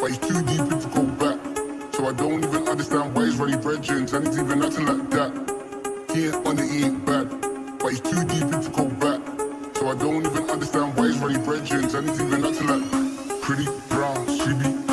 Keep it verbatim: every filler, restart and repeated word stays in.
but he's too deep in to go back. So I don't even understand why he's running brethren, and he's even acting like that. He ain't on it, he ain't bad, but he's too deep in to go back. So I don't even understand why he's running brethren, and he's even acting like pretty brown, she be